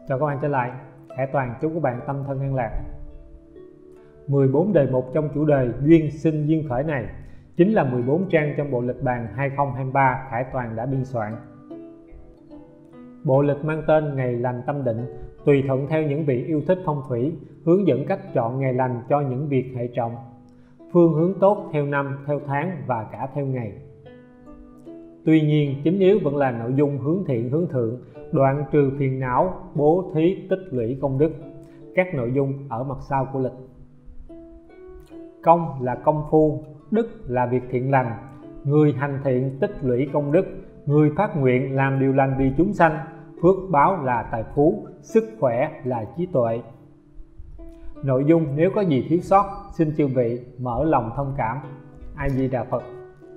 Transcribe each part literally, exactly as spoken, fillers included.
Chào các bạn trở lại. Khải Toàn chúc các bạn tâm thân an lạc. mười bốn đề mục trong chủ đề duyên sinh duyên khởi này chính là mười bốn trang trong bộ lịch bàn hai không hai ba Khải Toàn đã biên soạn. Bộ lịch mang tên Ngày lành tâm định, tùy thuận theo những vị yêu thích phong thủy, hướng dẫn cách chọn ngày lành cho những việc hệ trọng, phương hướng tốt theo năm, theo tháng và cả theo ngày. Tuy nhiên, chính yếu vẫn là nội dung hướng thiện hướng thượng, đoạn trừ phiền não, bố thí, tích lũy công đức, các nội dung ở mặt sau của lịch. Công là công phu, đức là việc thiện lành, người hành thiện tích lũy công đức, người phát nguyện làm điều lành vì chúng sanh, phước báo là tài phú, sức khỏe là trí tuệ. Nội dung nếu có gì thiếu sót, xin chư vị mở lòng thông cảm. A Di Đà Phật.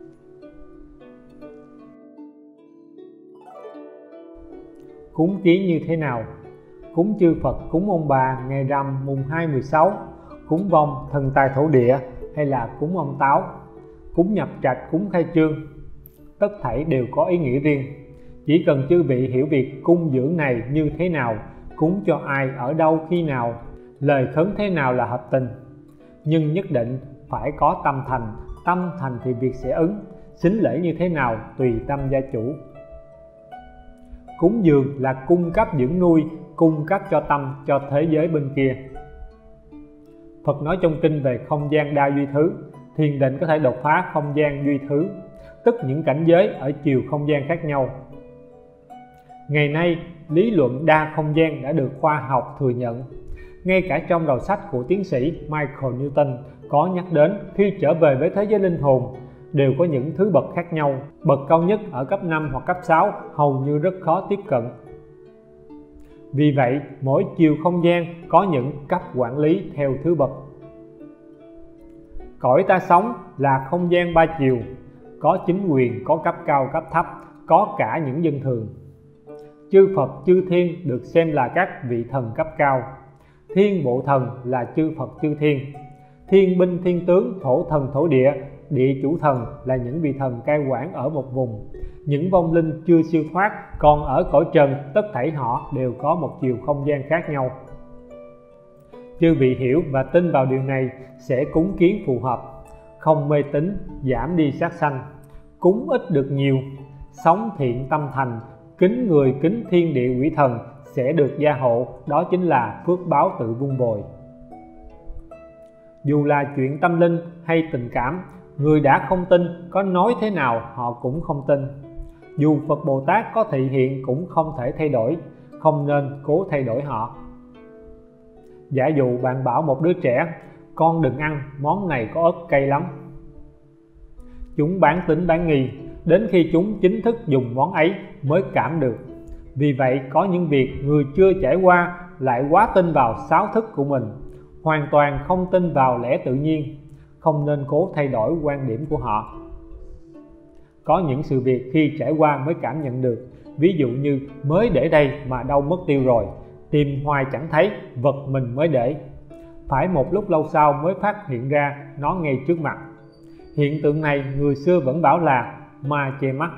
Cúng kiến như thế nào? Cúng chư Phật, cúng ông bà ngày rằm mùng hai mười sáu, cúng vong thần tài thổ địa hay là cúng ông Táo, cúng nhập trạch, cúng khai trương, tất thảy đều có ý nghĩa riêng. Chỉ cần chư vị hiểu việc cung dưỡng này như thế nào, cúng cho ai, ở đâu, khi nào, lời khấn thế nào là hợp tình. Nhưng nhất định phải có tâm thành, tâm thành thì việc sẽ ứng, sính lễ như thế nào tùy tâm gia chủ. Cúng dường là cung cấp dưỡng nuôi, cung cấp cho tâm, cho thế giới bên kia. Phật nói trong kinh về không gian đa duy thứ, thiền định có thể đột phá không gian duy thứ, tức những cảnh giới ở chiều không gian khác nhau. Ngày nay, lý luận đa không gian đã được khoa học thừa nhận. Ngay cả trong đầu sách của tiến sĩ Michael Newton có nhắc đến khi trở về với thế giới linh hồn, đều có những thứ bậc khác nhau. Bậc cao nhất ở cấp năm hoặc cấp sáu hầu như rất khó tiếp cận. Vì vậy, mỗi chiều không gian có những cấp quản lý theo thứ bậc. Cõi ta sống là không gian ba chiều, có chính quyền, có cấp cao, cấp thấp, có cả những dân thường. Chư Phật, chư Thiên được xem là các vị thần cấp cao. Thiên bộ thần là chư Phật, chư Thiên. Thiên binh, thiên tướng, thổ thần, thổ địa, địa chủ thần là những vị thần cai quản ở một vùng. Những vong linh chưa siêu thoát còn ở cõi trần, tất thảy họ đều có một chiều không gian khác nhau. Chư vị hiểu và tin vào điều này sẽ cúng kiến phù hợp, không mê tín, giảm đi sát sanh, cúng ít được nhiều, sống thiện tâm thành, kính người, kính thiên địa quỷ thần sẽ được gia hộ, đó chính là phước báo tự vun bồi. Dù là chuyện tâm linh hay tình cảm, người đã không tin, có nói thế nào họ cũng không tin. Dù Phật Bồ Tát có thị hiện cũng không thể thay đổi, không nên cố thay đổi họ. Giả dụ bạn bảo một đứa trẻ, con đừng ăn, món này có ớt cay lắm. Chúng bán tín bán nghi, đến khi chúng chính thức dùng món ấy mới cảm được. Vì vậy có những việc người chưa trải qua lại quá tin vào sáu thức của mình, hoàn toàn không tin vào lẽ tự nhiên, không nên cố thay đổi quan điểm của họ. Có những sự việc khi trải qua mới cảm nhận được, ví dụ như mới để đây mà đâu mất tiêu rồi, tìm hoài chẳng thấy, vật mình mới để. Phải một lúc lâu sau mới phát hiện ra nó ngay trước mặt. Hiện tượng này người xưa vẫn bảo là ma che mắt.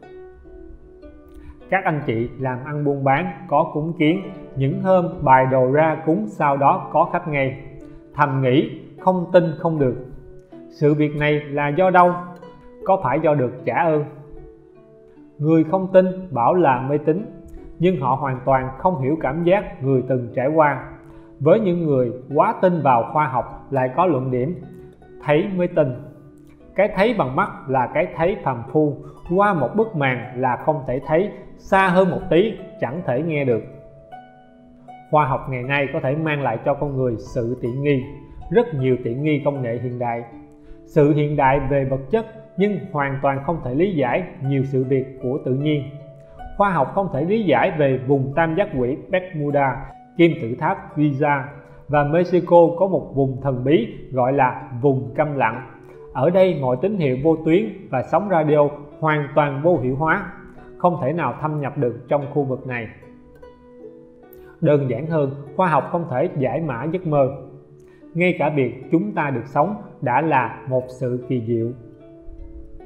Các anh chị làm ăn buôn bán có cúng kiến, những hôm bài đồ ra cúng sau đó có khách ngay. Thầm nghĩ không tin không được. Sự việc này là do đâu? Có phải do được trả ơn? Người không tin bảo là mê tín, nhưng họ hoàn toàn không hiểu cảm giác người từng trải qua. Với những người quá tin vào khoa học lại có luận điểm thấy mới tin. Cái thấy bằng mắt là cái thấy phàm phu, qua một bức màn là không thể thấy, xa hơn một tí chẳng thể nghe được. Khoa học ngày nay có thể mang lại cho con người sự tiện nghi, rất nhiều tiện nghi công nghệ hiện đại, sự hiện đại về vật chất, nhưng hoàn toàn không thể lý giải nhiều sự việc của tự nhiên. Khoa học không thể lý giải về vùng tam giác quỹ Bermuda, kim tự tháp Giza, và Mexico có một vùng thần bí gọi là vùng câm lặng. Ở đây mọi tín hiệu vô tuyến và sóng radio hoàn toàn vô hiệu hóa, không thể nào thâm nhập được trong khu vực này. Đơn giản hơn, khoa học không thể giải mã giấc mơ. Ngay cả việc chúng ta được sống đã là một sự kỳ diệu.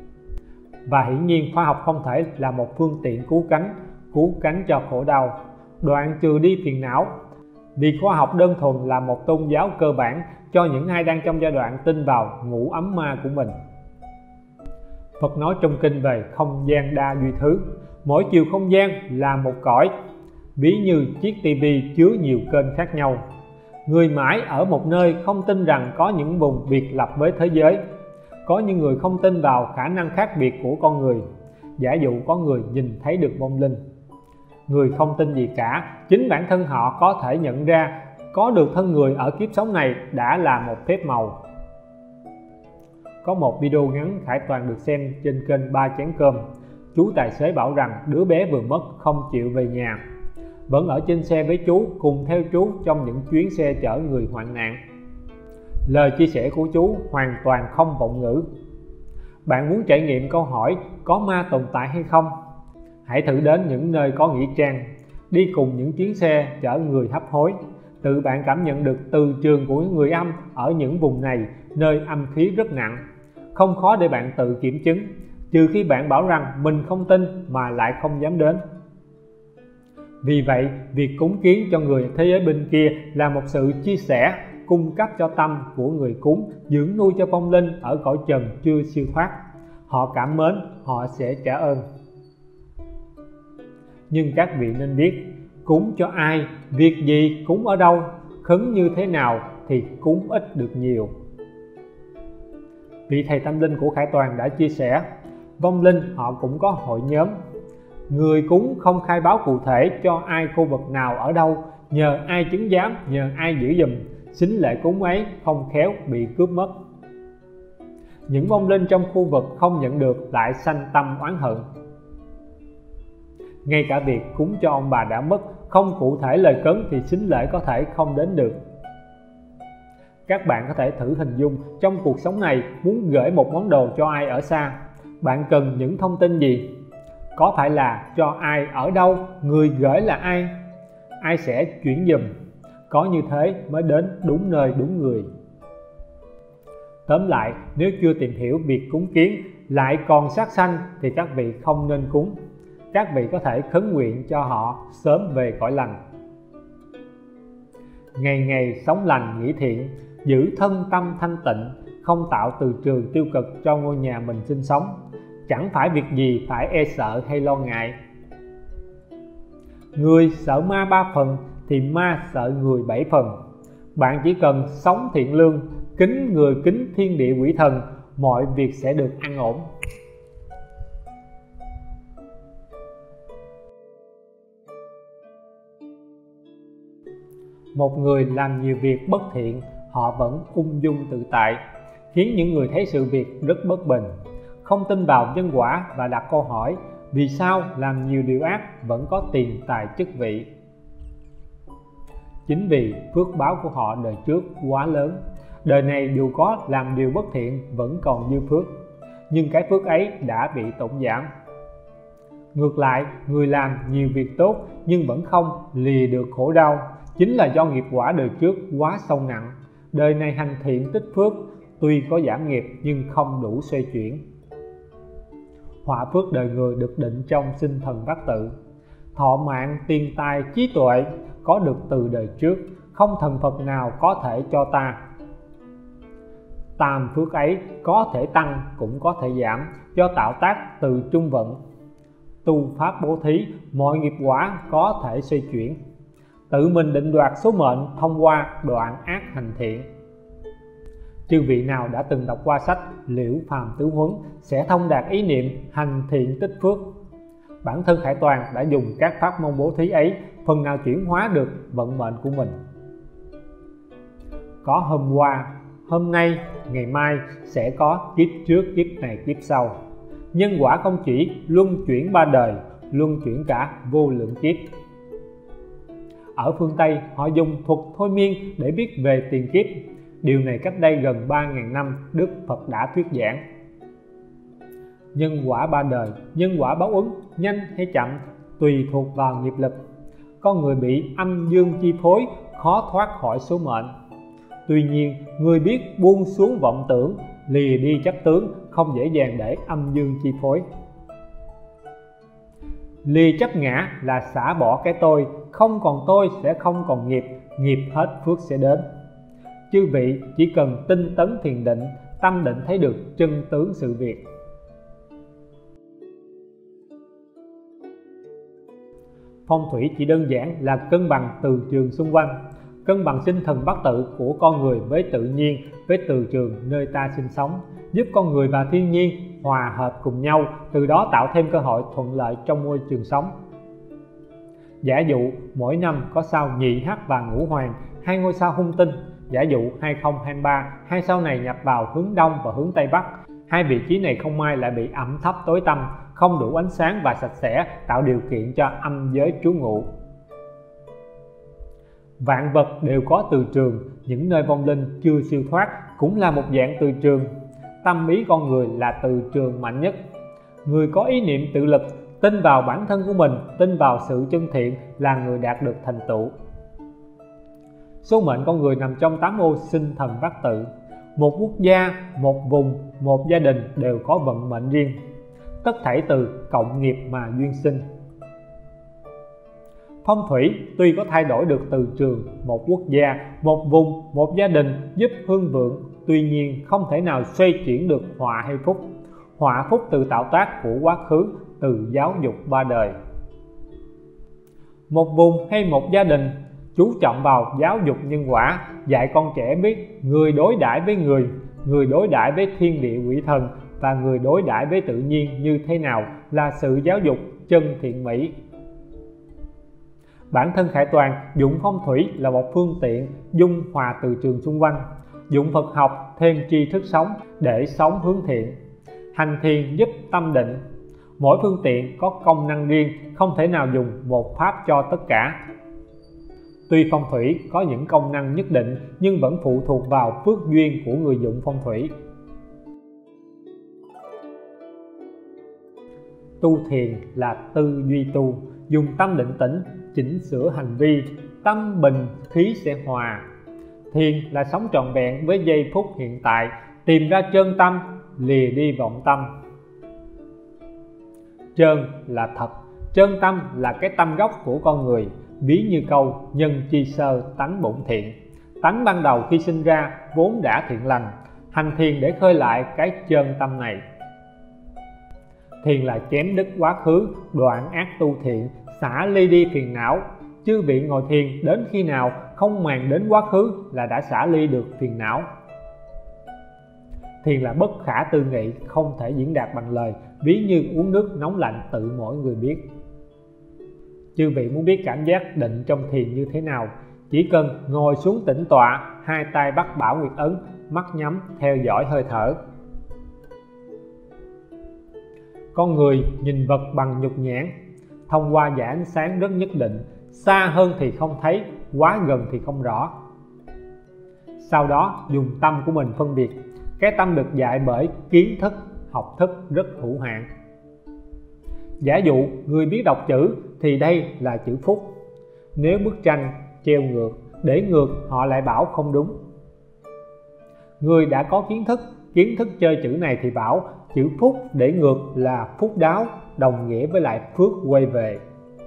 Và hiển nhiên khoa học không thể là một phương tiện cứu cánh, cứu cánh cho khổ đau. đoạn trừ đi phiền não. Vì khoa học đơn thuần là một tôn giáo cơ bản cho những ai đang trong giai đoạn tin vào ngũ ấm ma của mình. Phật nói trong kinh về không gian đa duy thứ, mỗi chiều không gian là một cõi, ví như chiếc tivi chứa nhiều kênh khác nhau. Người mãi ở một nơi không tin rằng có những vùng biệt lập với thế giới. Có những người không tin vào khả năng khác biệt của con người, giả dụ có người nhìn thấy được vong linh. Người không tin gì cả, chính bản thân họ có thể nhận ra có được thân người ở kiếp sống này đã là một phép màu. Có một video ngắn Khải Toàn được xem trên kênh Ba Chén Cơm. Chú tài xế bảo rằng đứa bé vừa mất không chịu về nhà, vẫn ở trên xe với chú, cùng theo chú trong những chuyến xe chở người hoạn nạn. Lời chia sẻ của chú hoàn toàn không vọng ngữ. Bạn muốn trải nghiệm câu hỏi có ma tồn tại hay không? Hãy thử đến những nơi có nghĩa trang, đi cùng những chuyến xe chở người hấp hối. Tự bạn cảm nhận được từ trường của người âm ở những vùng này, nơi âm khí rất nặng. Không khó để bạn tự kiểm chứng, trừ khi bạn bảo rằng mình không tin mà lại không dám đến. Vì vậy, việc cúng kiến cho người thế giới bên kia là một sự chia sẻ, cung cấp cho tâm của người cúng, dưỡng nuôi cho vong linh ở cõi trần chưa siêu thoát. Họ cảm mến, họ sẽ trả ơn. Nhưng các vị nên biết, cúng cho ai, việc gì, cúng ở đâu, khấn như thế nào thì cúng ít được nhiều. Vị thầy tâm linh của Khải Toàn đã chia sẻ, vong linh họ cũng có hội nhóm. Người cúng không khai báo cụ thể cho ai khu vực nào ở đâu, nhờ ai chứng giám, nhờ ai giữ giùm, sính lễ cúng ấy không khéo bị cướp mất. Những vong linh trong khu vực không nhận được lại sanh tâm oán hận. Ngay cả việc cúng cho ông bà đã mất, không cụ thể lời cấn thì sính lễ có thể không đến được. Các bạn có thể thử hình dung trong cuộc sống này muốn gửi một món đồ cho ai ở xa, bạn cần những thông tin gì? Có phải là cho ai ở đâu, người gửi là ai, ai sẽ chuyển giùm? Có như thế mới đến đúng nơi đúng người. Tóm lại, nếu chưa tìm hiểu việc cúng kiến lại còn sát sanh thì các vị không nên cúng. Các vị có thể khấn nguyện cho họ sớm về cõi lành. Ngày ngày sống lành nghĩ thiện, giữ thân tâm thanh tịnh, không tạo từ trường tiêu cực cho ngôi nhà mình sinh sống. Chẳng phải việc gì phải e sợ hay lo ngại. Người sợ ma ba phần thì ma sợ người bảy phần. Bạn chỉ cần sống thiện lương, kính người kính thiên địa quỷ thần, mọi việc sẽ được an ổn. Một người làm nhiều việc bất thiện, họ vẫn ung dung tự tại, khiến những người thấy sự việc rất bất bình, không tin vào nhân quả và đặt câu hỏi vì sao làm nhiều điều ác vẫn có tiền tài chức vị. Chính vì phước báo của họ đời trước quá lớn, đời này dù có làm điều bất thiện vẫn còn dư phước, nhưng cái phước ấy đã bị tổn giảm. Ngược lại, người làm nhiều việc tốt nhưng vẫn không lìa được khổ đau, chính là do nghiệp quả đời trước quá sâu nặng. Đời này hành thiện tích phước, tuy có giảm nghiệp nhưng không đủ xoay chuyển. Họa phước đời người được định trong sinh thần bát tự. Thọ mạng, tiền tài, trí tuệ có được từ đời trước, không thần Phật nào có thể cho ta. Tam phước ấy có thể tăng cũng có thể giảm, do tạo tác từ trung vận. Tu pháp bố thí, mọi nghiệp quả có thể xoay chuyển. Tự mình định đoạt số mệnh thông qua đoạn ác hành thiện. Chư vị nào đã từng đọc qua sách Liễu Phàm Tứ Huấn sẽ thông đạt ý niệm hành thiện tích phước. Bản thân Khải Toàn đã dùng các pháp môn bố thí ấy phần nào chuyển hóa được vận mệnh của mình. Có hôm qua, hôm nay, ngày mai sẽ có kiếp trước, kiếp này, kiếp sau. Nhân quả không chỉ luân chuyển ba đời, luân chuyển cả vô lượng kiếp. Ở phương Tây họ dùng thuật thôi miên để biết về tiền kiếp. Điều này cách đây gần ba nghìn năm Đức Phật đã thuyết giảng. Nhân quả ba đời, nhân quả báo ứng, nhanh hay chậm tùy thuộc vào nghiệp lực. Con người bị âm dương chi phối, khó thoát khỏi số mệnh. Tuy nhiên, người biết buông xuống vọng tưởng, lìa đi chấp tướng, không dễ dàng để âm dương chi phối. Lìa chấp ngã là xả bỏ cái tôi, không còn tôi sẽ không còn nghiệp, nghiệp hết phước sẽ đến. Chư vị chỉ cần tinh tấn thiền định, tâm định thấy được chân tướng sự việc. Phong thủy chỉ đơn giản là cân bằng từ trường xung quanh, cân bằng sinh thần bát tự của con người với tự nhiên, với từ trường nơi ta sinh sống, giúp con người và thiên nhiên hòa hợp cùng nhau, từ đó tạo thêm cơ hội thuận lợi trong môi trường sống. Giả dụ mỗi năm có sao Nhị Hắc và Ngũ Hoàng, hai ngôi sao hung tinh. Giả dụ hai không hai ba, hai sao này nhập vào hướng đông và hướng tây bắc, hai vị trí này không may lại bị ẩm thấp tối tăm, không đủ ánh sáng và sạch sẽ, tạo điều kiện cho âm giới trú ngụ. Vạn vật đều có từ trường, những nơi vong linh chưa siêu thoát cũng là một dạng từ trường. Tâm ý con người là từ trường mạnh nhất. Người có ý niệm tự lực, tin vào bản thân của mình, tin vào sự chân thiện là người đạt được thành tựu. Số mệnh con người nằm trong tám ô sinh thần bát tự. Một quốc gia, một vùng, một gia đình đều có vận mệnh riêng. Tất thảy từ cộng nghiệp mà duyên sinh. Phong thủy tuy có thay đổi được từ trường, một quốc gia, một vùng, một gia đình giúp hương vượng, tuy nhiên không thể nào xoay chuyển được họa hay phúc. Họa phúc từ tạo tác của quá khứ, từ giáo dục ba đời. Một vùng hay một gia đình chú trọng vào giáo dục nhân quả, dạy con trẻ biết người đối đãi với người, người đối đãi với thiên địa quỷ thần và người đối đãi với tự nhiên như thế nào là sự giáo dục chân thiện mỹ. Bản thân Khải Toàn dụng phong thủy là một phương tiện dung hòa từ trường xung quanh, dụng Phật học thêm tri thức sống để sống hướng thiện. Hành thiền giúp tâm định. Mỗi phương tiện có công năng riêng, không thể nào dùng một pháp cho tất cả. Tuy phong thủy có những công năng nhất định nhưng vẫn phụ thuộc vào phước duyên của người dụng phong thủy. Tu thiền là tư duy tu, dùng tâm định tĩnh, chỉnh sửa hành vi, tâm bình khí sẽ hòa. Thiền là sống trọn vẹn với giây phút hiện tại, tìm ra chân tâm, lìa đi vọng tâm. Chân là thật, chân tâm là cái tâm gốc của con người, ví như câu nhân chi sơ tánh bổn thiện. Tánh ban đầu khi sinh ra vốn đã thiện lành, hành thiền để khơi lại cái chân tâm này. Thiền là chém đứt quá khứ, đoạn ác tu thiện, xả ly đi phiền não. Chư vị ngồi thiền đến khi nào không màng đến quá khứ là đã xả ly được phiền não. Thiền là bất khả tư nghị, không thể diễn đạt bằng lời, ví như uống nước nóng lạnh tự mỗi người biết. Chư vị muốn biết cảm giác định trong thiền như thế nào, chỉ cần ngồi xuống tĩnh tọa, hai tay bắt Bảo Nguyệt ấn, mắt nhắm theo dõi hơi thở. Con người nhìn vật bằng nhục nhãn, thông qua dải ánh sáng rất nhất định, xa hơn thì không thấy, quá gần thì không rõ. Sau đó dùng tâm của mình phân biệt. Cái tâm được dạy bởi kiến thức, học thức rất hữu hạn. Giả dụ người biết đọc chữ thì đây là chữ phúc. Nếu bức tranh treo ngược, để ngược họ lại bảo không đúng. Người đã có kiến thức, kiến thức chơi chữ này thì bảo chữ phúc để ngược là phúc đáo, đồng nghĩa với lại phước quay về.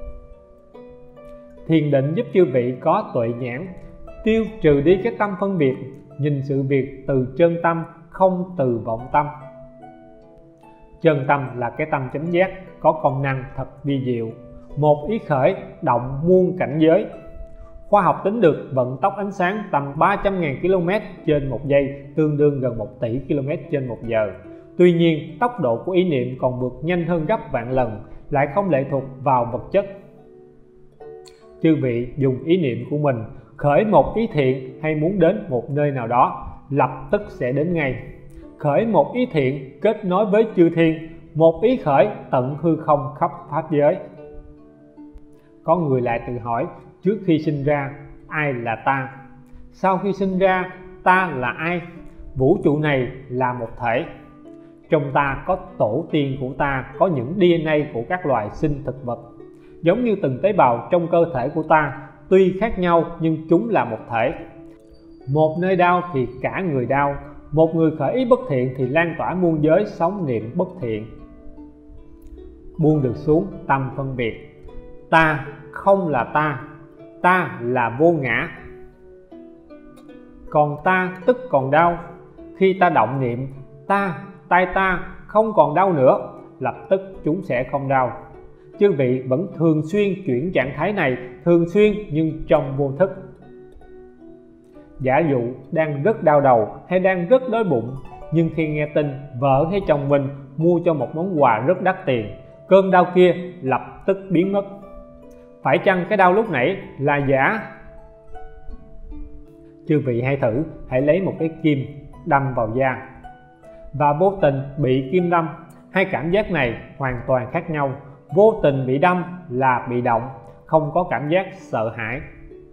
Thiền định giúp chư vị có tuệ nhãn, tiêu trừ đi cái tâm phân biệt, nhìn sự việc từ chân tâm, không từ vọng tâm. Chân tâm là cái tâm chánh giác, có công năng thật vi diệu. Một ý khởi động muôn cảnh giới. Khoa học tính được vận tốc ánh sáng tầm ba trăm nghìn ki lô mét trên một giây, tương đương gần một tỷ ki lô mét trên một giờ. Tuy nhiên, tốc độ của ý niệm còn vượt nhanh hơn gấp vạn lần, lại không lệ thuộc vào vật chất. Chư vị dùng ý niệm của mình khởi một ý thiện hay muốn đến một nơi nào đó, lập tức sẽ đến ngay. Khởi một ý thiện kết nối với chư thiên, một ý khởi tận hư không khắp pháp giới. Có người lại tự hỏi, trước khi sinh ra ai là ta? Sau khi sinh ra ta là ai? Vũ trụ này là một thể. Trong ta có tổ tiên của ta, có những đê en a của các loài sinh thực vật. Giống như từng tế bào trong cơ thể của ta, tuy khác nhau nhưng chúng là một thể. Một nơi đau thì cả người đau, một người khởi ý bất thiện thì lan tỏa muôn giới sống niệm bất thiện. buông được xuống tâm phân biệt. Ta không là ta, ta là vô ngã. Còn ta tức còn đau. Khi ta động niệm ta, tay ta không còn đau nữa, lập tức chúng sẽ không đau. Chư vị vẫn thường xuyên chuyển trạng thái này, thường xuyên nhưng trong vô thức. Giả dụ đang rất đau đầu hay đang rất đói bụng, nhưng khi nghe tin vợ hay chồng mình mua cho một món quà rất đắt tiền, cơn đau kia lập tức biến mất. Phải chăng cái đau lúc nãy là giả? Chư vị hãy thử, hãy lấy một cái kim đâm vào da và vô tình bị kim đâm. Hai cảm giác này hoàn toàn khác nhau. Vô tình bị đâm là bị động, không có cảm giác sợ hãi.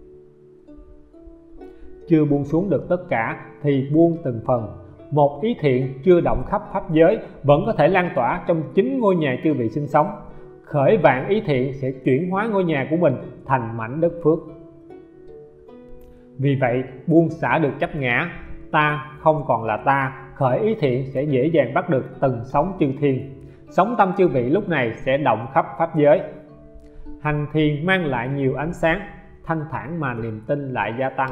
Chưa buông xuống được tất cả thì buông từng phần. Một ý thiện chưa động khắp pháp giới vẫn có thể lan tỏa trong chính ngôi nhà chư vị sinh sống. Khởi vạn ý thiện sẽ chuyển hóa ngôi nhà của mình thành mảnh đất phước. Vì vậy, buông xả được chấp ngã, ta không còn là ta, khởi ý thiện sẽ dễ dàng bắt được từng sóng chư thiên. Sóng tâm chư vị lúc này sẽ động khắp pháp giới. Hành thiền mang lại nhiều ánh sáng, thanh thản mà niềm tin lại gia tăng.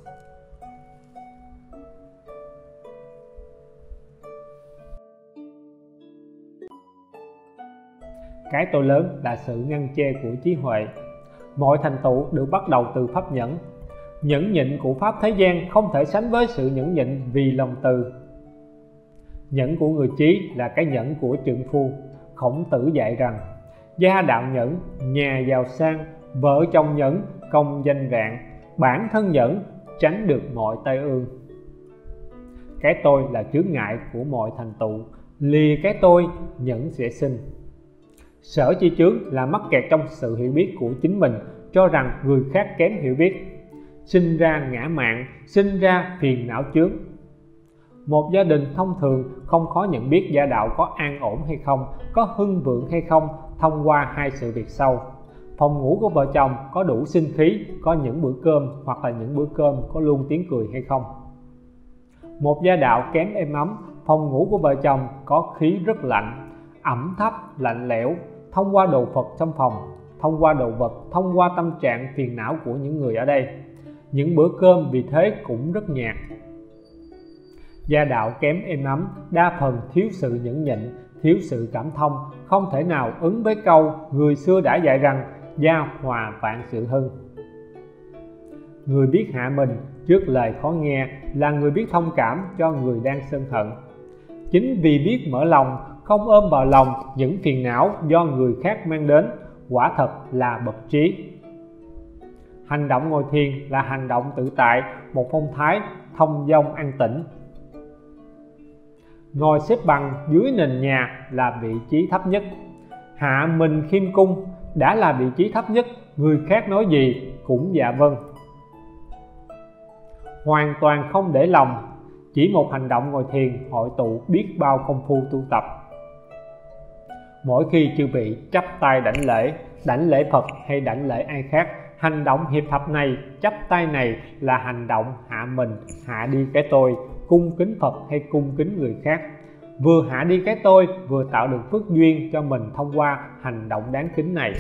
Cái tôi lớn là sự ngăn che của trí huệ. Mọi thành tựu được bắt đầu từ pháp nhẫn. Nhẫn nhịn của pháp thế gian không thể sánh với sự nhẫn nhịn vì lòng từ. Nhẫn của người trí là cái nhẫn của trượng phu. Khổng Tử dạy rằng: gia đạo nhẫn, nhà giàu sang, vợ chồng nhẫn, công danh vạn, bản thân nhẫn, tránh được mọi tai ương. Cái tôi là chướng ngại của mọi thành tựu. Lìa cái tôi, nhẫn sẽ sinh. Sở chi chướng là mắc kẹt trong sự hiểu biết của chính mình, cho rằng người khác kém hiểu biết, sinh ra ngã mạn, sinh ra phiền não chướng. Một gia đình thông thường không khó nhận biết gia đạo có an ổn hay không, có hưng vượng hay không thông qua hai sự việc sau: phòng ngủ của vợ chồng có đủ sinh khí, có những bữa cơm hoặc là những bữa cơm có luôn tiếng cười hay không. Một gia đạo kém êm ấm, phòng ngủ của vợ chồng có khí rất lạnh, ẩm thấp, lạnh lẽo, thông qua đồ Phật trong phòng, thông qua đồ vật, thông qua tâm trạng phiền não của những người ở đây. Những bữa cơm vì thế cũng rất nhạt. Gia đạo kém êm ấm, đa phần thiếu sự nhẫn nhịn, thiếu sự cảm thông, không thể nào ứng với câu người xưa đã dạy rằng gia hòa vạn sự hưng. Người biết hạ mình trước lời khó nghe là người biết thông cảm cho người đang sân hận. Chính vì biết mở lòng, không ôm vào lòng những phiền não do người khác mang đến, quả thật là bậc trí. Hành động ngồi thiền là hành động tự tại, một phong thái thông dong an tĩnh. Ngồi xếp bằng dưới nền nhà là vị trí thấp nhất. Hạ mình khiêm cung đã là vị trí thấp nhất, người khác nói gì cũng dạ vâng. Hoàn toàn không để lòng, chỉ một hành động ngồi thiền hội tụ biết bao công phu tu tập. Mỗi khi chư vị chắp tay đảnh lễ, đảnh lễ Phật hay đảnh lễ ai khác, hành động hiệp thập này, chắp tay này là hành động hạ mình, hạ đi cái tôi, cung kính Phật hay cung kính người khác. Vừa hạ đi cái tôi, vừa tạo được phước duyên cho mình thông qua hành động đáng kính này.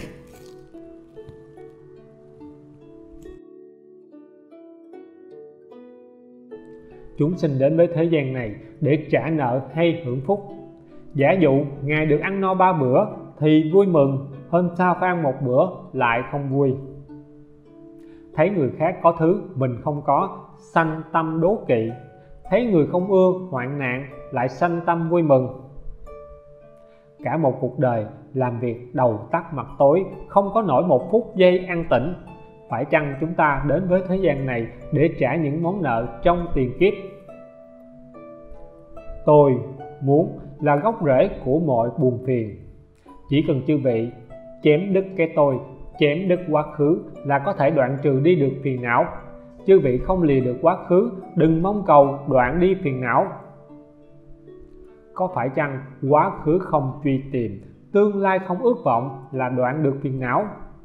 Chúng sinh đến với thế gian này để trả nợ hay hưởng phúc. Giả dụ Ngài được ăn no ba bữa thì vui mừng, hôm sau phải ăn một bữa lại không vui. Thấy người khác có thứ mình không có, sanh tâm đố kỵ. Thấy người không ưa hoạn nạn lại sanh tâm vui mừng. Cả một cuộc đời làm việc đầu tắt mặt tối, không có nổi một phút giây an tĩnh. Phải chăng chúng ta đến với thế gian này để trả những món nợ trong tiền kiếp? Tôi muốn là gốc rễ của mọi buồn phiền. Chỉ cần chư vị chém đứt cái tôi, chém đứt quá khứ là có thể đoạn trừ đi được phiền não. Chư vị không lìa được quá khứ, đừng mong cầu đoạn đi phiền não. Có phải chăng quá khứ không truy tìm, tương lai không ước vọng là đoạn được phiền não?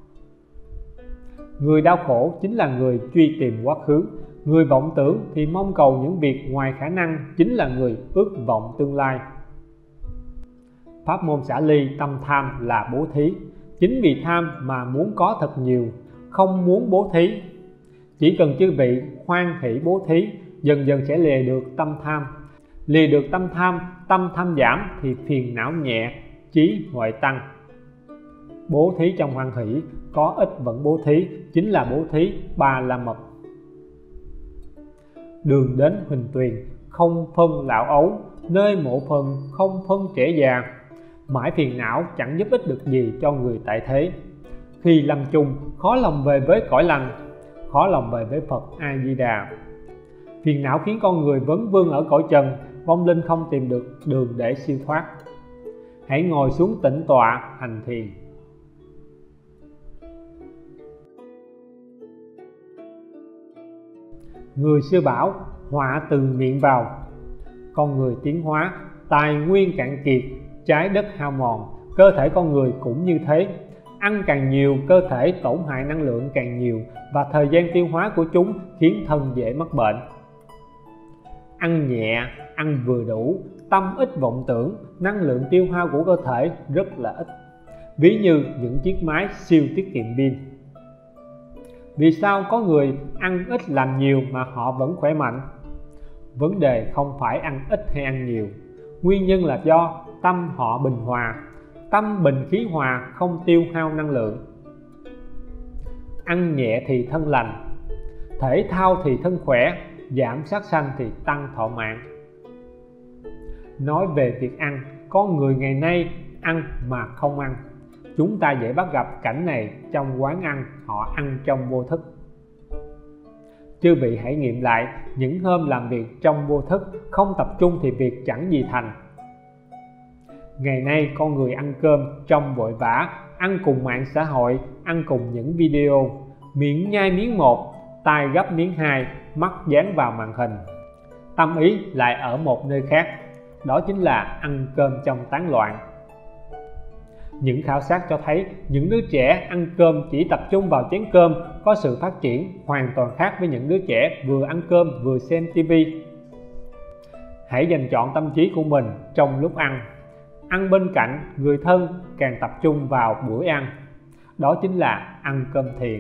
Người đau khổ chính là người truy tìm quá khứ. Người vọng tưởng thì mong cầu những việc ngoài khả năng chính là người ước vọng tương lai. Pháp môn xả ly tâm tham là bố thí. Chính vì tham mà muốn có thật nhiều, không muốn bố thí. Chỉ cần chư vị hoan hỷ bố thí, dần dần sẽ lìa được tâm tham. Lìa được tâm tham, tâm tham giảm thì phiền não nhẹ, trí huệ tăng. Bố thí trong hoan hỷ, có ít vẫn bố thí, chính là bố thí ba la mật. Đường đến huỳnh tuyền, không phân lão ấu, nơi mộ phần không phân trẻ già. Mãi phiền não chẳng giúp ích được gì cho người tại thế. Khi lâm chung, khó lòng về với cõi lành, khó lòng về với Phật A Di Đà. Phiền não khiến con người vấn vương ở cõi trần, vong linh không tìm được đường để siêu thoát. Hãy ngồi xuống tĩnh tọa hành thiền. Người xưa bảo họa từ miệng vào. Con người tiến hóa, tài nguyên cạn kiệt, trái đất hao mòn, cơ thể con người cũng như thế. Ăn càng nhiều, cơ thể tổn hại năng lượng càng nhiều, và thời gian tiêu hóa của chúng khiến thân dễ mắc bệnh. Ăn nhẹ, ăn vừa đủ, tâm ít vọng tưởng, năng lượng tiêu hao của cơ thể rất là ít, ví như những chiếc máy siêu tiết kiệm pin. Vì sao có người ăn ít làm nhiều mà họ vẫn khỏe mạnh? Vấn đề không phải ăn ít hay ăn nhiều, nguyên nhân là do tâm họ bình hòa. Tâm bình khí hòa, không tiêu hao năng lượng. Ăn nhẹ thì thân lành, thể thao thì thân khỏe, giảm sát sanh thì tăng thọ mạng. Nói về việc ăn, con người ngày nay ăn mà không ăn. Chúng ta dễ bắt gặp cảnh này trong quán ăn, họ ăn trong vô thức. Chư vị hãy nghiệm lại, những hôm làm việc trong vô thức, không tập trung thì việc chẳng gì thành. Ngày nay con người ăn cơm trong vội vã, ăn cùng mạng xã hội, ăn cùng những video, miệng nhai miếng một, tai gấp miếng hai, mắt dán vào màn hình. Tâm ý lại ở một nơi khác, đó chính là ăn cơm trong tán loạn. Những khảo sát cho thấy những đứa trẻ ăn cơm chỉ tập trung vào chén cơm có sự phát triển hoàn toàn khác với những đứa trẻ vừa ăn cơm vừa xem tivi. Hãy dành chọn tâm trí của mình trong lúc ăn. Ăn bên cạnh người thân càng tập trung vào bữa ăn, đó chính là ăn cơm thiền.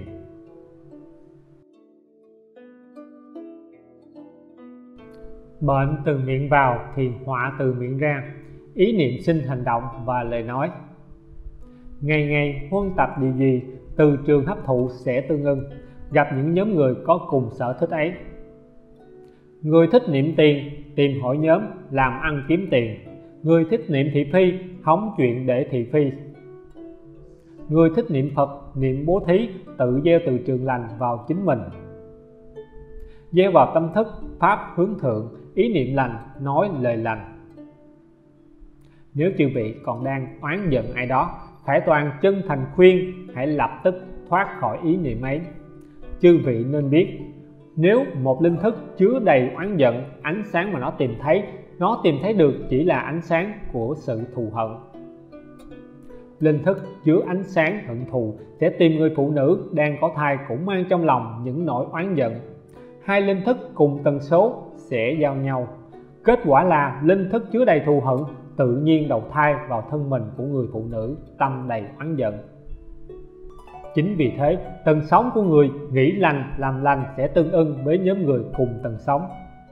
Bệnh từ miệng vào thì họa từ miệng ra. Ý niệm sinh hành động và lời nói. Ngày ngày huân tập điều gì, từ trường hấp thụ sẽ tương ưng. Gặp những nhóm người có cùng sở thích ấy. Người thích niệm tiền, tìm hội nhóm làm ăn kiếm tiền. Người thích niệm thị phi, hóng chuyện để thị phi. Người thích niệm Phật, niệm bố thí, tự gieo từ trường lành vào chính mình. Gieo vào tâm thức, pháp hướng thượng, ý niệm lành, nói lời lành. Nếu chư vị còn đang oán giận ai đó, Khải Toàn chân thành khuyên hãy lập tức thoát khỏi ý niệm ấy. Chư vị nên biết, nếu một linh thức chứa đầy oán giận, ánh sáng mà nó tìm thấy, nó tìm thấy được chỉ là ánh sáng của sự thù hận. Linh thức chứa ánh sáng hận thù sẽ tìm người phụ nữ đang có thai cũng mang trong lòng những nỗi oán giận. Hai linh thức cùng tần số sẽ giao nhau. Kết quả là linh thức chứa đầy thù hận tự nhiên đầu thai vào thân mình của người phụ nữ tâm đầy oán giận. Chính vì thế, tần sóng của người nghĩ lành làm lành sẽ tương ưng với nhóm người cùng tần sóng.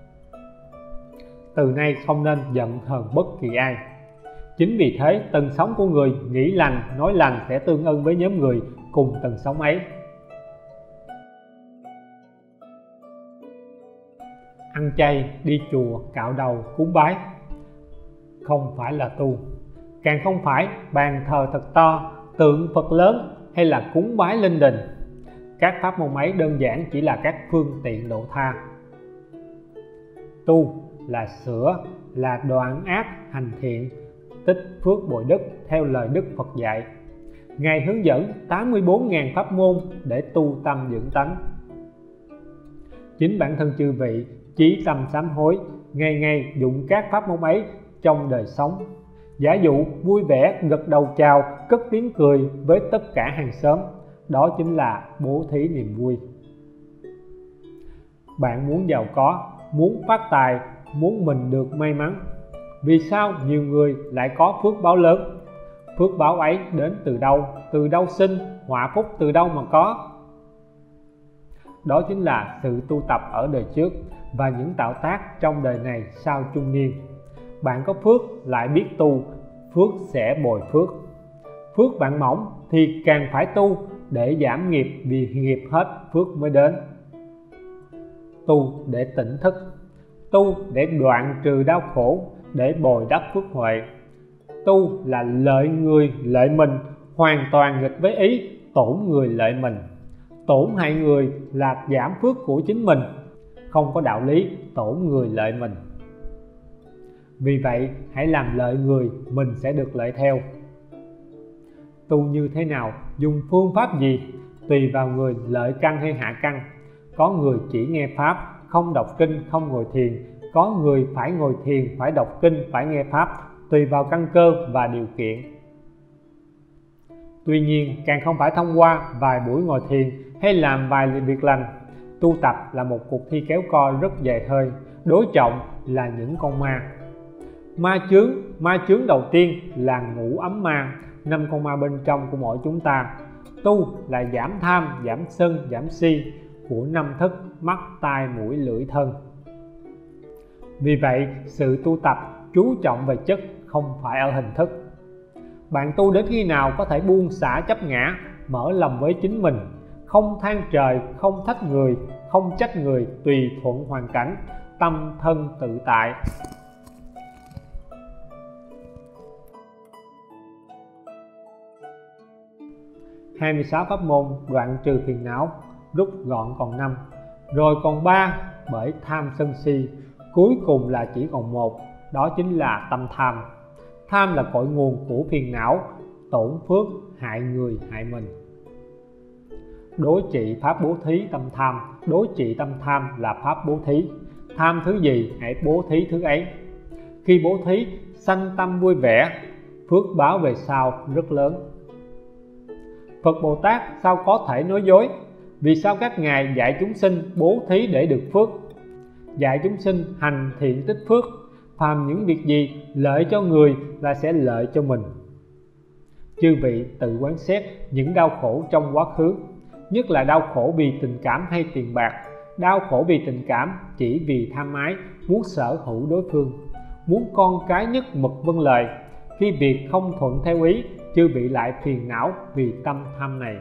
Từ nay không nên giận hờn bất kỳ ai. Chính vì thế, tần sóng của người nghĩ lành nói lành sẽ tương ưng với nhóm người cùng tần sóng ấy. Ăn chay, đi chùa, cạo đầu, cúng bái không phải là tu, càng không phải bàn thờ thật to, tượng Phật lớn hay là cúng bái linh đình. Các pháp môn ấy đơn giản chỉ là các phương tiện độ tha. Tu là sửa, là đoạn ác hành thiện, tích phước bồi đức theo lời Đức Phật dạy. Ngài hướng dẫn tám mươi bốn nghìn pháp môn để tu tâm dưỡng tánh. Chính bản thân chư vị chí tâm sám hối, ngày ngày dụng các pháp môn ấy trong đời sống. Giả dụ vui vẻ gật đầu chào, cất tiếng cười với tất cả hàng xóm, đó chính là bố thí niềm vui. Bạn muốn giàu có, muốn phát tài, muốn mình được may mắn, Vì sao nhiều người lại có phước báo lớn? Phước báo ấy đến từ đâu? Từ đâu sinh? Họa phúc từ đâu mà có? Đó chính là sự tu tập ở đời trước và những tạo tác trong đời này sau trung niên. Bạn có phước lại biết tu, phước sẽ bồi phước. Phước bạn mỏng thì càng phải tu để giảm nghiệp, vì nghiệp hết phước mới đến. Tu để tỉnh thức, tu để đoạn trừ đau khổ, để bồi đắp phước huệ. Tu là lợi người lợi mình, hoàn toàn nghịch với ý tổn người lợi mình. Tổn hại người là giảm phước của chính mình, không có đạo lý tổn người lợi mình. Vì vậy hãy làm lợi người, mình sẽ được lợi theo. Tu như thế nào, dùng phương pháp gì, tùy vào người lợi căn hay hạ căn. Có người chỉ nghe pháp, không đọc kinh, không ngồi thiền. Có người phải ngồi thiền, phải đọc kinh, phải nghe pháp, tùy vào căn cơ và điều kiện. Tuy nhiên, càng không phải thông qua vài buổi ngồi thiền hay làm vài việc lành. Tu tập là một cuộc thi kéo co rất dài hơi, đối trọng là những con ma. Ma chướng, ma chướng đầu tiên là ngũ ấm ma, năm con ma bên trong của mỗi chúng ta. Tu là giảm tham, giảm sân, giảm si của năm thức mắt, tai, mũi, lưỡi, thân. Vì vậy, sự tu tập chú trọng về chất, không phải ở hình thức. Bạn tu đến khi nào có thể buông xả chấp ngã, mở lòng với chính mình, không than trời, không thách người, không trách người, tùy thuận hoàn cảnh, tâm thân tự tại. hai mươi sáu pháp môn đoạn trừ phiền não, rút gọn còn năm, rồi còn ba bởi tham sân si, cuối cùng là chỉ còn một, đó chính là tâm tham. Tham là cội nguồn của phiền não, tổn phước, hại người hại mình. Đối trị pháp bố thí tâm tham, đối trị tâm tham là pháp bố thí. Tham thứ gì hãy bố thí thứ ấy. Khi bố thí sanh tâm vui vẻ, phước báo về sau rất lớn. Phật Bồ Tát sao có thể nói dối? Vì sao các ngài dạy chúng sinh bố thí để được phước? Dạy chúng sinh hành thiện tích phước, phàm những việc gì lợi cho người là sẽ lợi cho mình. Chư vị tự quán xét những đau khổ trong quá khứ, nhất là đau khổ vì tình cảm hay tiền bạc. Đau khổ vì tình cảm chỉ vì tham ái, muốn sở hữu đối phương, muốn con cái nhất mực vâng lời. Khi việc không thuận theo ý, chư vị lại phiền não vì tâm tham này.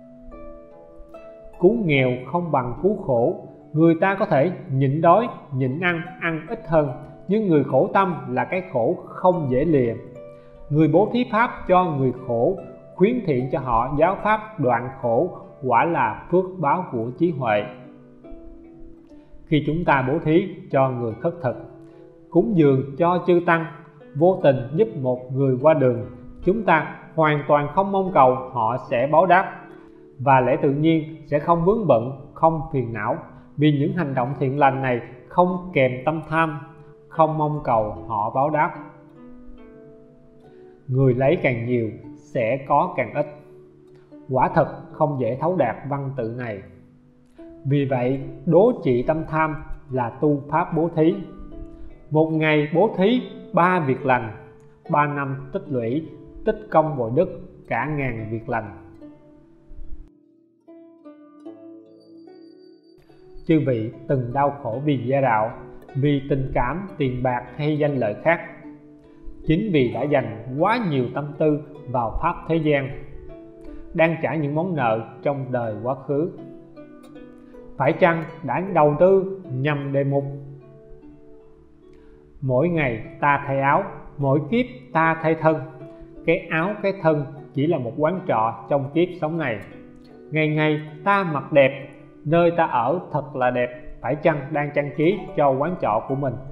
Cứu nghèo không bằng cứu khổ. Người ta có thể nhịn đói, nhịn ăn, ăn ít hơn, nhưng người khổ tâm là cái khổ không dễ lìa. Người bố thí pháp cho người khổ, khuyến thiện cho họ giáo pháp đoạn khổ, quả là phước báo của trí huệ. Khi chúng ta bố thí cho người khất thực, cúng dường cho chư tăng, vô tình giúp một người qua đường, chúng ta hoàn toàn không mong cầu họ sẽ báo đáp, và lẽ tự nhiên sẽ không vướng bận, không phiền não, vì những hành động thiện lành này không kèm tâm tham, không mong cầu họ báo đáp. Người lấy càng nhiều sẽ có càng ít. Quả thật không dễ thấu đạt văn tự này. Vì vậy, đố trị tâm tham là tu pháp bố thí. Một ngày bố thí ba việc lành, ba năm tích lũy, tích công bội đức, cả ngàn việc lành. Chư vị từng đau khổ vì gia đạo, vì tình cảm, tiền bạc hay danh lợi khác. Chính vì đã dành quá nhiều tâm tư vào pháp thế gian, đang trả những món nợ trong đời quá khứ. Phải chăng đã đầu tư nhằm đề mục mỗi ngày ta thay áo, mỗi kiếp ta thay thân? Cái áo cái thân chỉ là một quán trọ trong kiếp sống này. Ngày ngày ta mặc đẹp, nơi ta ở thật là đẹp. Phải chăng đang trang trí cho quán trọ của mình?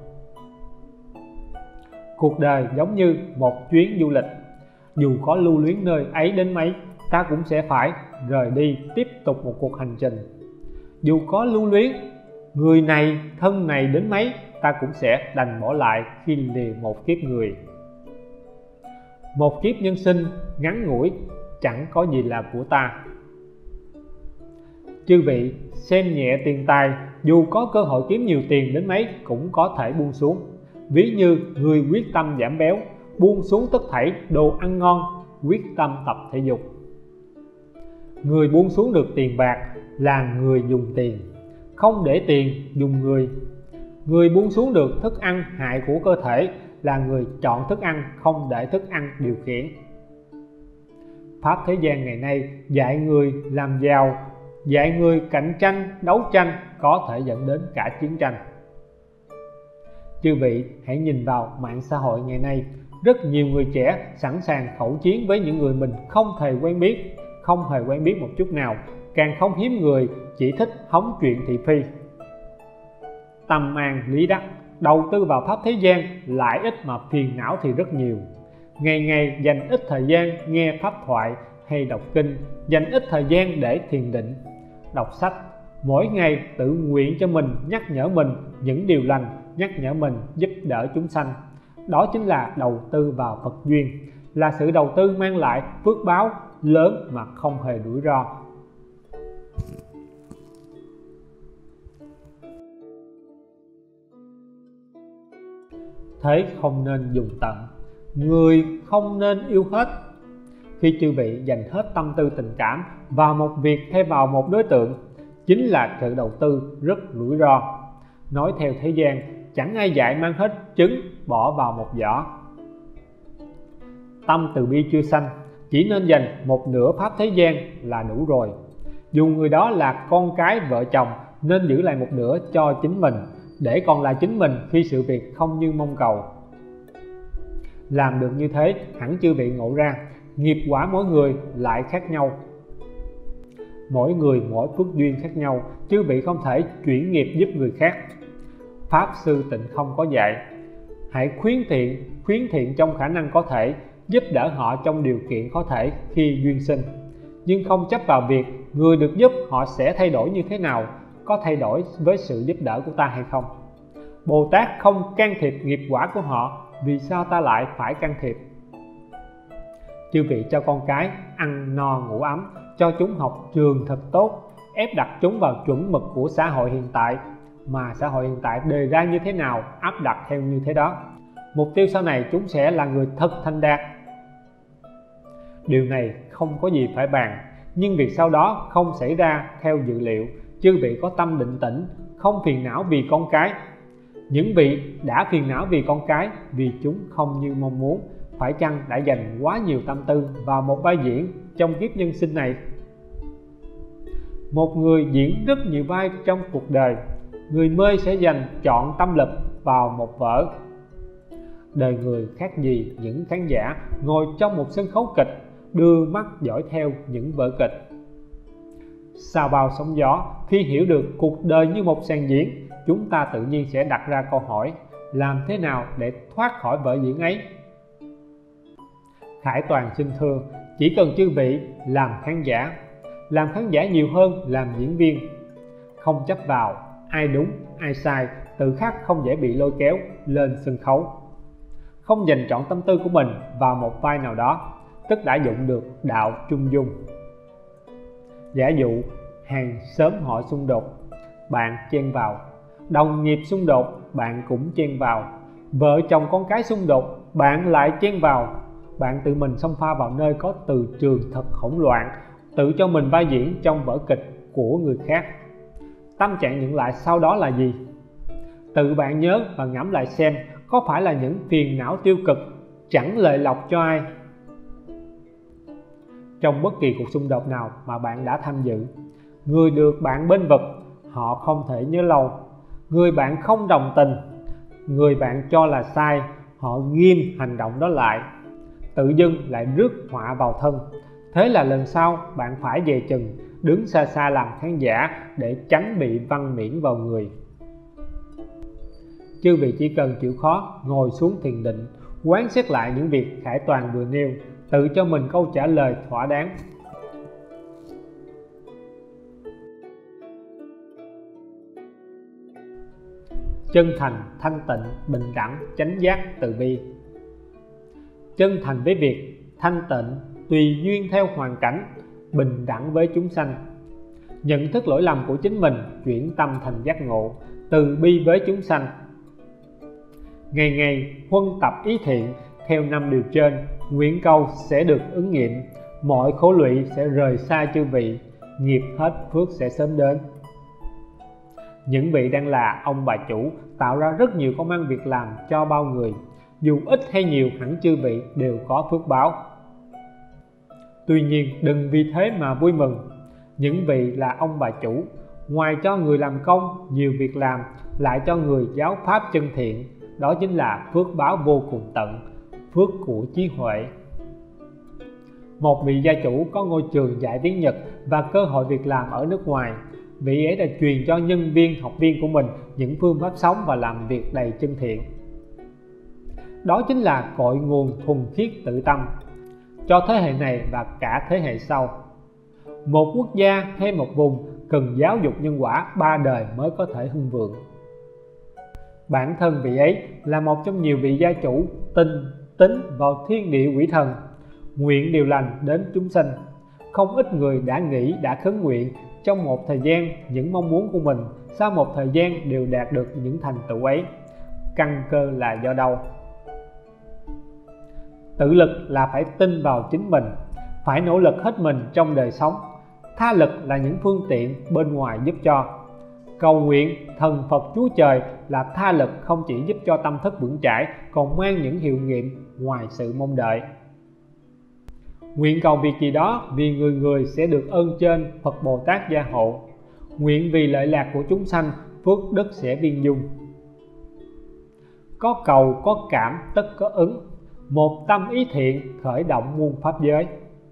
Cuộc đời giống như một chuyến du lịch, dù có lưu luyến nơi ấy đến mấy, ta cũng sẽ phải rời đi tiếp tục một cuộc hành trình. Dù có lưu luyến người này thân này đến mấy, ta cũng sẽ đành bỏ lại khi lìa một kiếp người. Một kiếp nhân sinh ngắn ngủi, chẳng có gì là của ta. Chư vị xem nhẹ tiền tài, dù có cơ hội kiếm nhiều tiền đến mấy cũng có thể buông xuống. ví như người quyết tâm giảm béo, buông xuống tất thảy đồ ăn ngon, quyết tâm tập thể dục. Người buông xuống được tiền bạc là người dùng tiền, không để tiền dùng người. Người buông xuống được thức ăn hại của cơ thể là người chọn thức ăn, không để thức ăn điều khiển. Pháp thế gian ngày nay dạy người làm giàu, dạy người cạnh tranh, đấu tranh có thể dẫn đến cả chiến tranh. Chư vị hãy nhìn vào mạng xã hội ngày nay, rất nhiều người trẻ sẵn sàng khẩu chiến với những người mình không hề quen biết, không hề quen biết một chút nào, càng không hiếm người chỉ thích hóng chuyện thị phi. Tâm an lý đắc, đầu tư vào pháp thế gian lại ít mà phiền não thì rất nhiều. Ngày ngày dành ít thời gian nghe pháp thoại hay đọc kinh, dành ít thời gian để thiền định, đọc sách, mỗi ngày tự nguyện cho mình, nhắc nhở mình những điều lành, nhắc nhở mình giúp đỡ chúng sanh. Đó chính là đầu tư vào Phật duyên, là sự đầu tư mang lại phước báo lớn mà không hề rủi ro. Thế không nên dùng tận, người không nên yêu hết. Khi chư vị dành hết tâm tư tình cảm vào một việc hay vào một đối tượng, chính là sự đầu tư rất rủi ro. Nói theo thế gian, chẳng ai dạy mang hết trứng bỏ vào một giỏ. Tâm từ bi chưa sanh, chỉ nên dành một nửa pháp thế gian là đủ rồi. Dù người đó là con cái, vợ chồng, nên giữ lại một nửa cho chính mình, để còn là chính mình khi sự việc không như mong cầu. Làm được như thế, hẳn chư vị ngộ ra, nghiệp quả mỗi người lại khác nhau. Mỗi người mỗi phước duyên khác nhau, chư vị không thể chuyển nghiệp giúp người khác. Pháp Sư Tịnh Không có dạy, hãy khuyến thiện, khuyến thiện trong khả năng có thể, giúp đỡ họ trong điều kiện có thể khi duyên sinh, nhưng không chấp vào việc người được giúp họ sẽ thay đổi như thế nào, có thay đổi với sự giúp đỡ của ta hay không. Bồ Tát không can thiệp nghiệp quả của họ, vì sao ta lại phải can thiệp? Chư vị cho con cái ăn no ngủ ấm, cho chúng học trường thật tốt, ép đặt chúng vào chuẩn mực của xã hội hiện tại, mà xã hội hiện tại đề ra như thế nào, áp đặt theo như thế đó. Mục tiêu sau này chúng sẽ là người thật thành đạt. Điều này không có gì phải bàn, nhưng việc sau đó không xảy ra theo dự liệu. Chư vị có tâm định tĩnh, không phiền não vì con cái. Những vị đã phiền não vì con cái, vì chúng không như mong muốn, phải chăng đã dành quá nhiều tâm tư vào một vai diễn trong kiếp nhân sinh này? Một người diễn rất nhiều vai trong cuộc đời, người mê sẽ dành trọn tâm lực vào một vở. Đời người khác gì những khán giả ngồi trong một sân khấu kịch, đưa mắt dõi theo những vở kịch. Sau bao sóng gió, khi hiểu được cuộc đời như một sàn diễn, chúng ta tự nhiên sẽ đặt ra câu hỏi, làm thế nào để thoát khỏi vở diễn ấy? Khải Toàn xin thưa, chỉ cần chư vị làm khán giả, làm khán giả nhiều hơn làm diễn viên, không chấp vào ai đúng ai sai, tự khắc không dễ bị lôi kéo lên sân khấu. Không dành trọn tâm tư của mình vào một vai nào đó, tức đã dụng được đạo trung dung. Giả dụ hàng xóm họ xung đột, bạn chen vào; đồng nghiệp xung đột, bạn cũng chen vào; vợ chồng con cái xung đột, bạn lại chen vào. Bạn tự mình xông pha vào nơi có từ trường thật hỗn loạn, tự cho mình vai diễn trong vở kịch của người khác. Tâm trạng nhận lại sau đó là gì? Tự bạn nhớ và ngẫm lại xem, có phải là những phiền não tiêu cực, chẳng lợi lộc cho ai? Trong bất kỳ cuộc xung đột nào mà bạn đã tham dự, người được bạn bênh vực, họ không thể nhớ lâu. Người bạn không đồng tình, người bạn cho là sai, họ ghim hành động đó lại, tự dưng lại rước họa vào thân. Thế là lần sau bạn phải dè chừng, đứng xa xa làm khán giả để tránh bị văn miễn vào người. Chư vị chỉ cần chịu khó ngồi xuống thiền định, quán xét lại những việc Khải Toàn vừa nêu, tự cho mình câu trả lời thỏa đáng. Chân thành, thanh tịnh, bình đẳng, chánh giác, từ bi. Chân thành với việc, thanh tịnh, tùy duyên theo hoàn cảnh, bình đẳng với chúng sanh. Nhận thức lỗi lầm của chính mình, chuyển tâm thành giác ngộ, từ bi với chúng sanh. Ngày ngày huân tập ý thiện theo năm điều trên, nguyện cầu sẽ được ứng nghiệm, mọi khổ lụy sẽ rời xa chư vị, nghiệp hết phước sẽ sớm đến. Những vị đang là ông bà chủ tạo ra rất nhiều công ăn việc làm cho bao người, dù ít hay nhiều hẳn chư vị đều có phước báo. Tuy nhiên đừng vì thế mà vui mừng. Những vị là ông bà chủ, ngoài cho người làm công nhiều việc làm, lại cho người giáo pháp chân thiện, đó chính là phước báo vô cùng tận, phước của trí huệ. Một vị gia chủ có ngôi trường dạy tiếng Nhật và cơ hội việc làm ở nước ngoài. Vị ấy đã truyền cho nhân viên, học viên của mình những phương pháp sống và làm việc đầy chân thiện. Đó chính là cội nguồn thuần khiết tự tâm cho thế hệ này và cả thế hệ sau. Một quốc gia hay một vùng cần giáo dục nhân quả ba đời mới có thể hưng vượng. Bản thân vị ấy là một trong nhiều vị gia chủ tin tín vào thiên địa quỷ thần, nguyện điều lành đến chúng sinh. Không ít người đã nghĩ, đã khấn nguyện trong một thời gian những mong muốn của mình, sau một thời gian đều đạt được những thành tựu ấy. Căn cơ là do đâu? Tự lực là phải tin vào chính mình, phải nỗ lực hết mình trong đời sống. Tha lực là những phương tiện bên ngoài giúp cho. Cầu nguyện thần Phật Chúa Trời là tha lực, không chỉ giúp cho tâm thức vững chãi, còn mang những hiệu nghiệm ngoài sự mong đợi. Nguyện cầu việc gì đó vì người người sẽ được ơn trên Phật Bồ Tát gia hộ. Nguyện vì lợi lạc của chúng sanh, phước đức sẽ viên dung. Có cầu có cảm tất có ứng, một tâm ý thiện khởi động muôn pháp giới.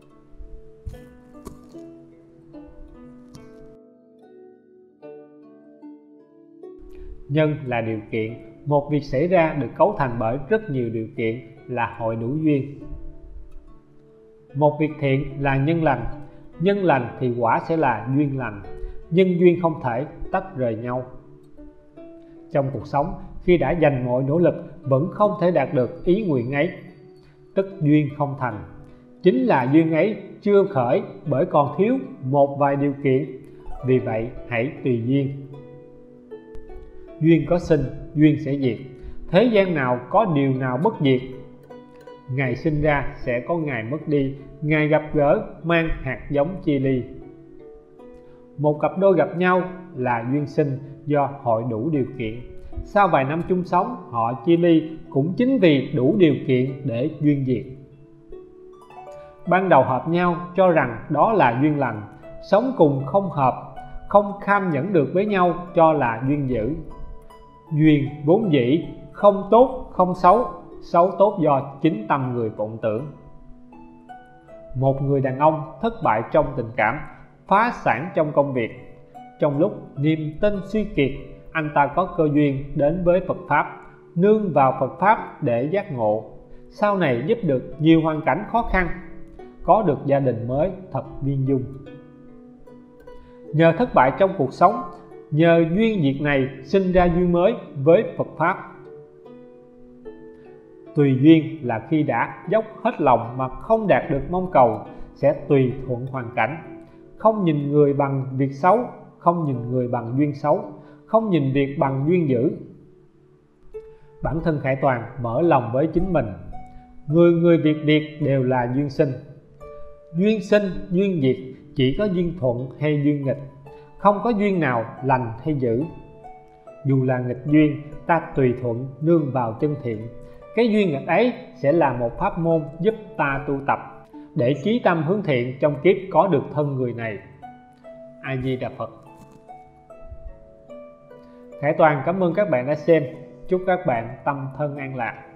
Nhân là điều kiện. Một việc xảy ra được cấu thành bởi rất nhiều điều kiện, là hội đủ duyên. Một việc thiện là nhân lành. Nhân lành thì quả sẽ là duyên lành. Nhân duyên không thể tách rời nhau. Trong cuộc sống, khi đã dành mọi nỗ lực vẫn không thể đạt được ý nguyện ấy, tức duyên không thành. Chính là duyên ấy chưa khởi bởi còn thiếu một vài điều kiện. Vì vậy hãy tùy duyên. Duyên có sinh, duyên sẽ diệt. Thế gian nào có điều nào bất diệt? Ngày sinh ra sẽ có ngày mất đi, ngày gặp gỡ mang hạt giống chia ly. Một cặp đôi gặp nhau là duyên sinh do hội đủ điều kiện. Sau vài năm chung sống họ chia ly cũng chính vì đủ điều kiện để duyên diệt. Ban đầu hợp nhau cho rằng đó là duyên lành, sống cùng không hợp, không kham nhẫn được với nhau cho là duyên dữ. Duyên vốn dĩ không tốt không xấu, xấu tốt do chính tâm người vọng tưởng. Một người đàn ông thất bại trong tình cảm, phá sản trong công việc. Trong lúc niềm tin suy kiệt, anh ta có cơ duyên đến với Phật Pháp, nương vào Phật Pháp để giác ngộ. Sau này giúp được nhiều hoàn cảnh khó khăn, có được gia đình mới thật viên dung. Nhờ thất bại trong cuộc sống, nhờ duyên diệt này sinh ra duyên mới với Phật Pháp. Tùy duyên là khi đã dốc hết lòng mà không đạt được mong cầu, sẽ tùy thuận hoàn cảnh. Không nhìn người bằng việc xấu, không nhìn người bằng duyên xấu, không nhìn việc bằng duyên dữ. Bản thân Khải Toàn mở lòng với chính mình. Người người việc việc đều là duyên sinh. Duyên sinh, duyên diệt, chỉ có duyên thuận hay duyên nghịch, không có duyên nào lành hay dữ. Dù là nghịch duyên, ta tùy thuận nương vào chân thiện. Cái duyên nghịch ấy sẽ là một pháp môn giúp ta tu tập, để chí tâm hướng thiện trong kiếp có được thân người này. A Di Đà Phật. Khải Toàn cảm ơn các bạn đã xem. Chúc các bạn tâm thân an lạc.